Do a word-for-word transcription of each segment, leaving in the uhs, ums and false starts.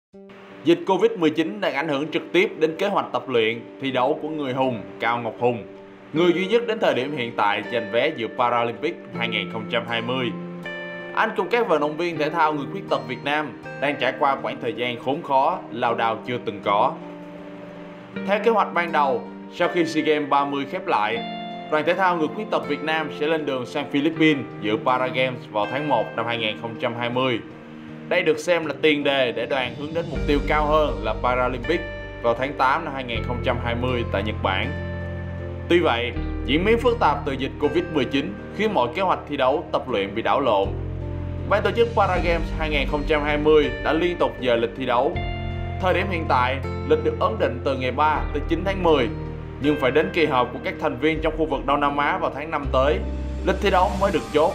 Dịch Covid mười chín đang ảnh hưởng trực tiếp đến kế hoạch tập luyện, thi đấu của người hùng Cao Ngọc Hùng, người duy nhất đến thời điểm hiện tại giành vé dự Paralympic hai không hai không. Anh cùng các vận động viên thể thao người khuyết tật Việt Nam đang trải qua khoảng thời gian khốn khó, lao đao chưa từng có. Theo kế hoạch ban đầu, sau khi SEA Games ba mươi khép lại, đoàn thể thao người khuyết tật Việt Nam sẽ lên đường sang Philippines dự Paragames vào tháng một năm hai không hai không. Đây được xem là tiền đề để đoàn hướng đến mục tiêu cao hơn là Paralympic vào tháng tám năm hai không hai không tại Nhật Bản. Tuy vậy, diễn biến phức tạp từ dịch Covid mười chín khiến mọi kế hoạch thi đấu, tập luyện bị đảo lộn. Ban tổ chức Paragames hai không hai không đã liên tục dời lịch thi đấu. Thời điểm hiện tại, lịch được ấn định từ ngày ba tới chín tháng mười, nhưng phải đến kỳ họp của các thành viên trong khu vực Đông Nam Á vào tháng năm tới, lịch thi đấu mới được chốt.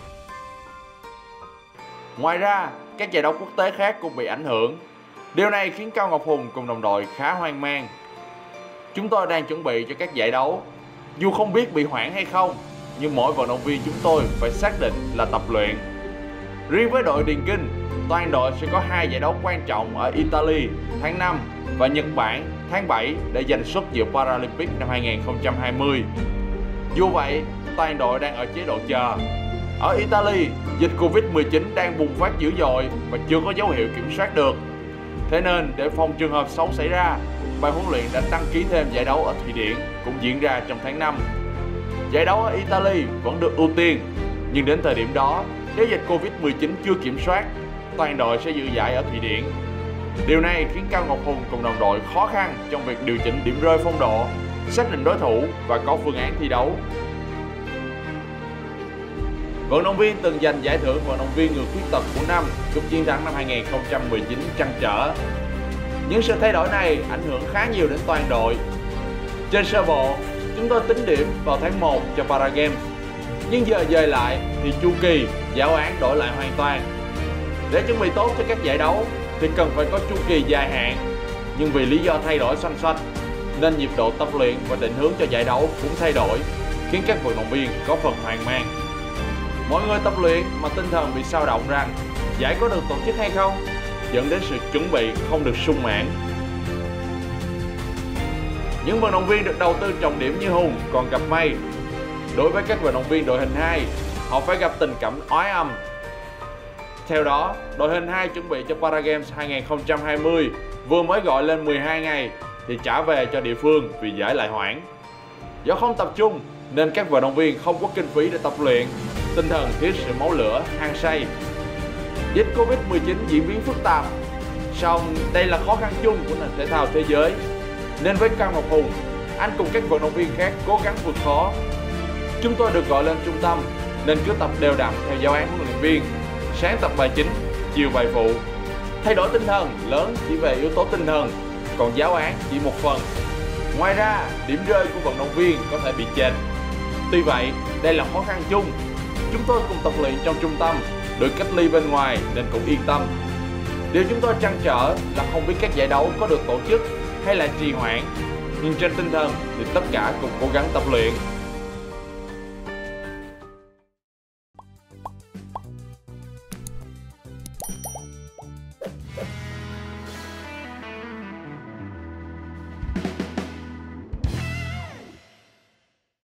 Ngoài ra, các giải đấu quốc tế khác cũng bị ảnh hưởng. Điều này khiến Cao Ngọc Hùng cùng đồng đội khá hoang mang. Chúng tôi đang chuẩn bị cho các giải đấu. Dù không biết bị hoãn hay không, nhưng mỗi vận động viên chúng tôi phải xác định là tập luyện. Riêng với đội điền kinh, toàn đội sẽ có hai giải đấu quan trọng ở Italy tháng năm và Nhật Bản tháng bảy để giành suất dự Paralympic năm hai không hai không. Dù vậy, toàn đội đang ở chế độ chờ. Ở Italy, dịch Covid mười chín đang bùng phát dữ dội và chưa có dấu hiệu kiểm soát được. Thế nên, để phòng trường hợp xấu xảy ra, ban huấn luyện đã đăng ký thêm giải đấu ở Thụy Điển cũng diễn ra trong tháng năm. Giải đấu ở Italy vẫn được ưu tiên, nhưng đến thời điểm đó, nếu dịch Covid mười chín chưa kiểm soát, toàn đội sẽ dự giải ở Thụy Điển. Điều này khiến Cao Ngọc Hùng cùng đồng đội khó khăn trong việc điều chỉnh điểm rơi phong độ, xác định đối thủ và có phương án thi đấu. Vận động viên từng giành giải thưởng vận động viên người khuyết tật của năm cúp chiến thắng năm hai không một chín trăn trở. Những sự thay đổi này ảnh hưởng khá nhiều đến toàn đội. Trên sơ bộ, chúng tôi tính điểm vào tháng một cho Paragames, nhưng giờ dời lại thì chu kỳ, giáo án đổi lại hoàn toàn. Để chuẩn bị tốt cho các giải đấu thì cần phải có chu kỳ dài hạn, nhưng vì lý do thay đổi xoanh xoạch nên nhịp độ tập luyện và định hướng cho giải đấu cũng thay đổi, khiến các vận động viên có phần hoang mang. Mọi người tập luyện mà tinh thần bị xao động rằng giải có được tổ chức hay không, dẫn đến sự chuẩn bị không được sung mãn. Những vận động viên được đầu tư trọng điểm như Hùng còn gặp may. Đối với các vận động viên đội hình hai, họ phải gặp tình cảnh oái âm. Theo đó, đội hình hai chuẩn bị cho Paragames hai không hai không vừa mới gọi lên mười hai ngày thì trả về cho địa phương vì giải lại hoãn. Do không tập trung nên các vận động viên không có kinh phí để tập luyện, tinh thần thiếu sự máu lửa, hăng say. Dịch Covid mười chín diễn biến phức tạp, song đây là khó khăn chung của nền thể thao thế giới. Nên với Cao Ngọc Hùng, anh cùng các vận động viên khác cố gắng vượt khó. Chúng tôi được gọi lên trung tâm nên cứ tập đều đặn theo giáo án huấn luyện viên. Sáng tập bài chính, chiều bài phụ. Thay đổi tinh thần lớn chỉ về yếu tố tinh thần, còn giáo án chỉ một phần. Ngoài ra, điểm rơi của vận động viên có thể bị chệch. Tuy vậy, đây là khó khăn chung. Chúng tôi cùng tập luyện trong trung tâm, được cách ly bên ngoài nên cũng yên tâm. Điều chúng tôi trăn trở là không biết các giải đấu có được tổ chức hay là trì hoãn. Nhưng trên tinh thần thì tất cả cùng cố gắng tập luyện.